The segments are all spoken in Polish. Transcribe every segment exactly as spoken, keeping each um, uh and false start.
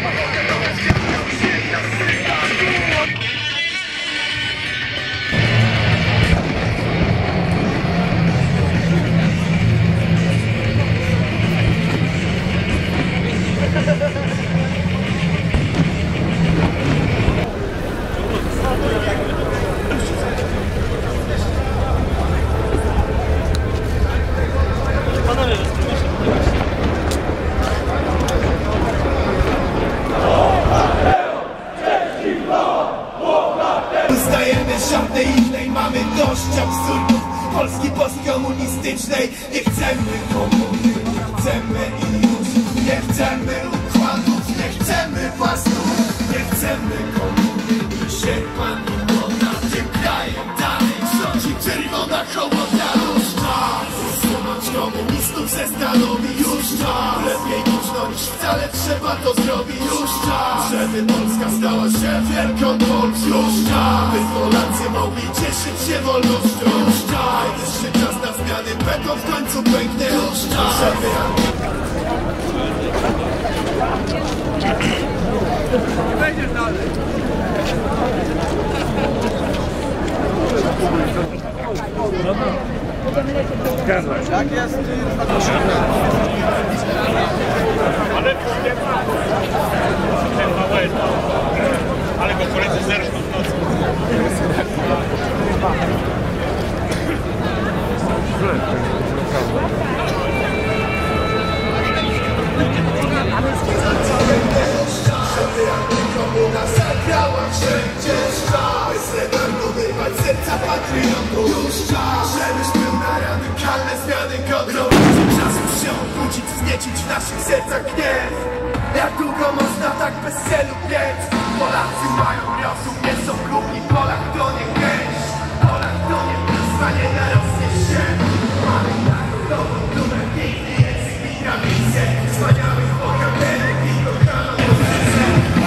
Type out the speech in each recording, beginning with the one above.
Uznajemy żadnej innej, mamy dość absurdów Polski postkomunistycznej. Nie chcemy komuny, chcemy i już. Nie chcemy układów, nie chcemy pasów. Nie chcemy komuny, się pan i woda. Tym krajem dalej rządzi czerwona hołota. Już czas usunąć komunistów ze stanowi. Już czas, lepiej późno niż wcale trzeba to zrobić. Już czas, żeby Polska stała się wielką Polską. Już czas, by Polacy mogli cieszyć się wolnością. Już czas, najwyższy czas na zmiany, beton w końcu pęknie. Już czas, żeby... Wejdziesz dalej. Tak jest. Ale ale go koledzy zerżną w nocy. Komuna zagrała wszędzie szczas. Srebrno wyrwać serca patriotów. Już czas, żebyś był na radykalne zmiany godną. Czas już się obudzić, wzniecić w naszych sercach gniew. Jak długo można tak bez celu biec? Polacy mają rozum, nie są głupi. Polak to nie chęć, Polak to nie wyzwanie na Rosję się. Mamy narodową dumę, piękny język i tradycję. Wspaniałych bohaterów i kochaną pozycję.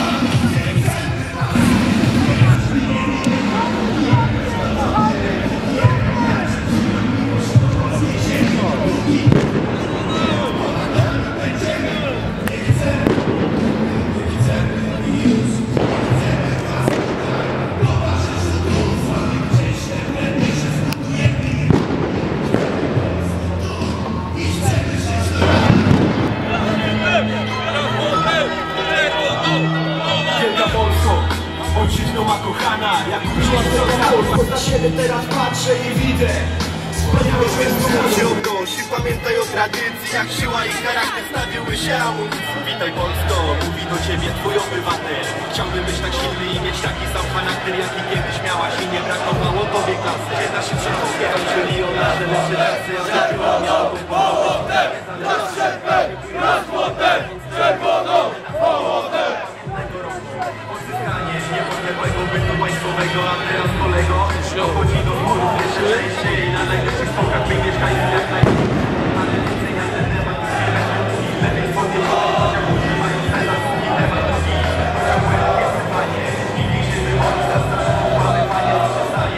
Ojczyzno ma kochana, jak uczyła na siebie teraz patrzę i widzę wspaniałe święto. Pamiętaj o tradycji, jak siła i charakter stawiły się amunicji. Witaj Polsko, mówi do ciebie twój obywatel. Chciałbym być tak silny i mieć taki sam charakter, jaki kiedyś miałaś i nie brakowało tobie klasy. Nasi przodkowie walczyli o nasze lepsze czasy, a zaczęło miało powodę. Na sierpę, na złote, czerwoną powodę. Odzyskanie niepodległego bytu państwowego, a teraz kolego dochodzi do chmurów jeszcze częściej. Na najlepszych spokach by mieszkańcy jak najlepiej. Ale widzenia ten temat jest lepiej podnieść, chociaż ludzie mają teraz i temat nogi. Chociaż błędne wyzwanie i liczymy od nas na układy, panie nie przestaje.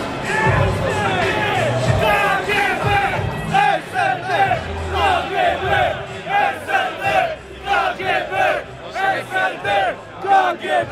K G B! S L D! K G B! S L D! K G B! S L D! K G B!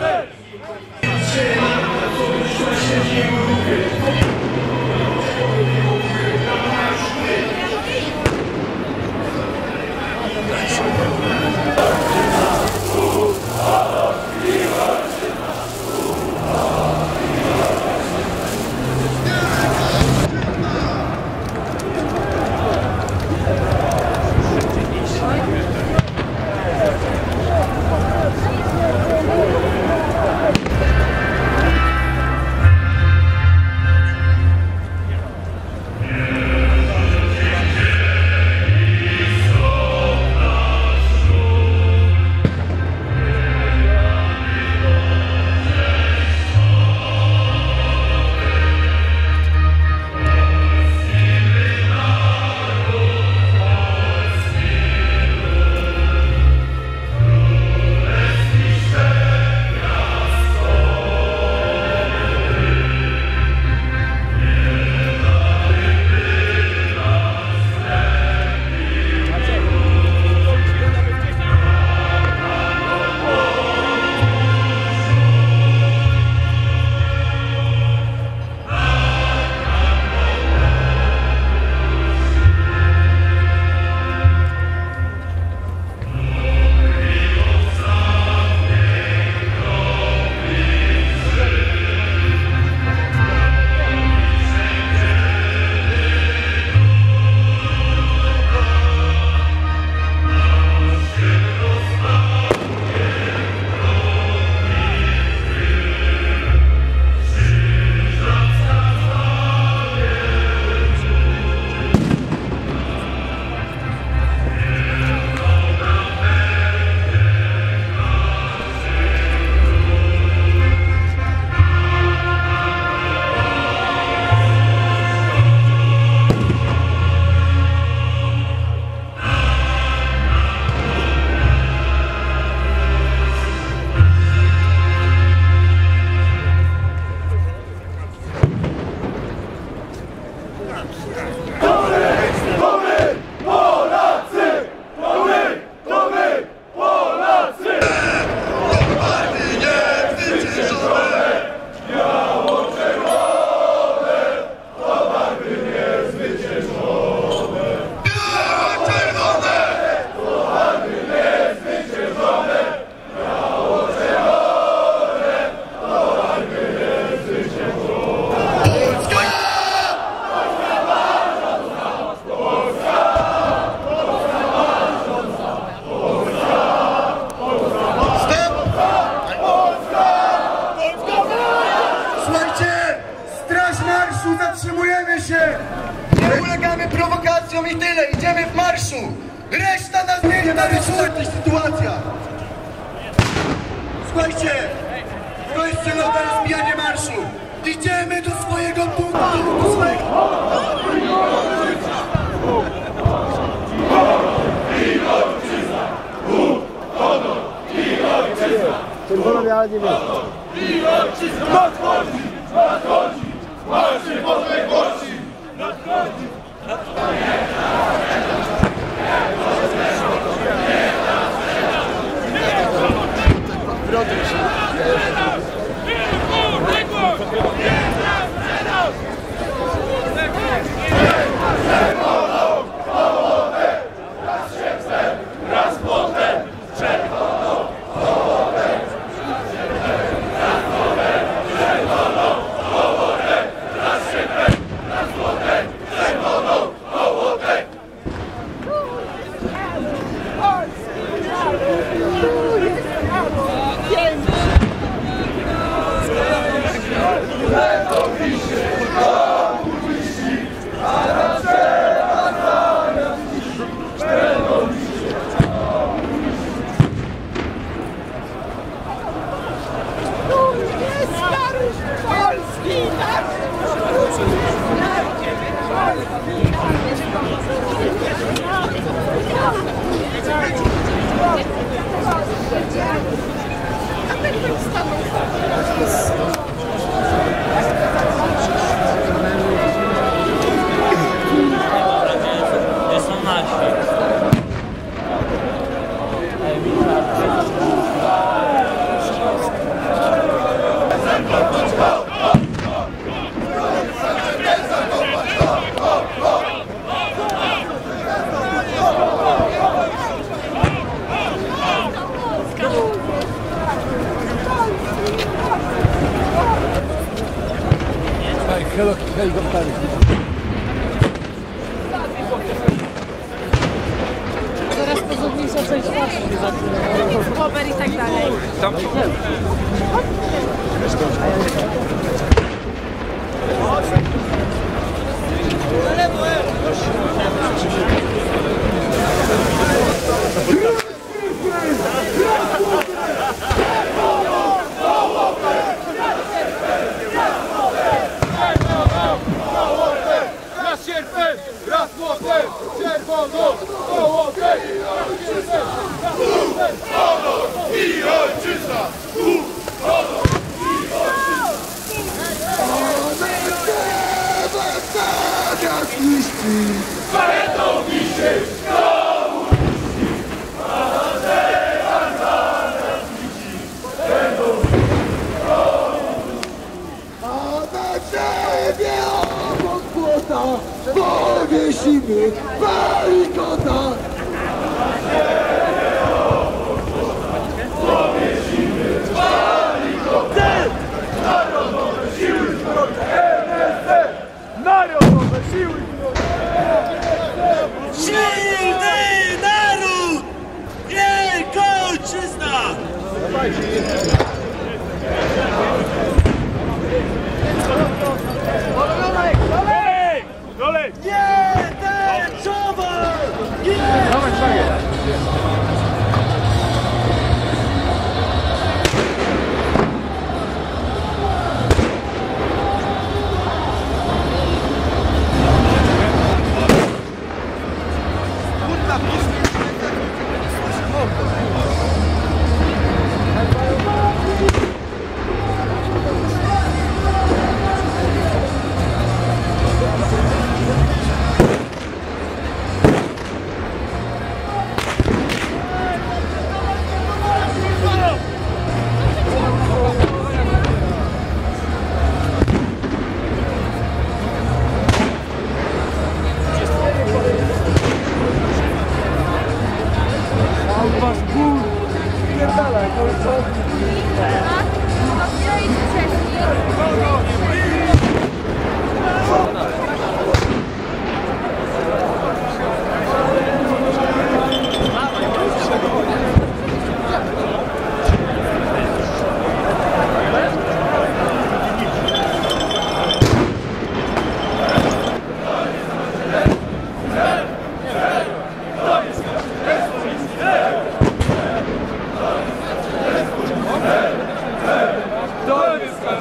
zatrzymujemy się! Nie ulegamy prowokacjom i tyle, idziemy w marszu! Reszta nas nie interesuje w tych sytuacjach! Słuchajcie, to jest celowe rozbijanie marszu! Idziemy do swojego punktu, do swojego... Czerwono-biała nie wiem. I ojczyzna nadchodzi, nadchodzi, marsz niepodległości, nadchodzi. Teraz pozorniejsza część naszych. Rower i tak dalej. Raz sierpem, raz młotem, czerwoną kołotę i ojczyzna! Honor i ojczyzna! Honor i ojczyzna! Paletą wisieć, znowu wisi, a nadzieja za nas wisi, będą A na ciebie obok płota powiesimy barykota! Narodowe siły zbrojne M S Z! Narodowe siły zbrojne! Silny naród! Wielka ojczyzna! Dolej! Dolej! Nie tęczowa! Nie! Dawaj, dawaj!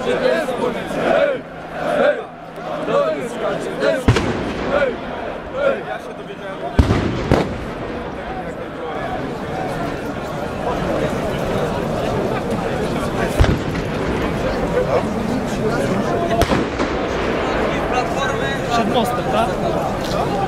jest wspólny cel. Hej, to jest każdy też. Hej, hej. Ja się dowiedziałem o tym. Przed mostem, tak?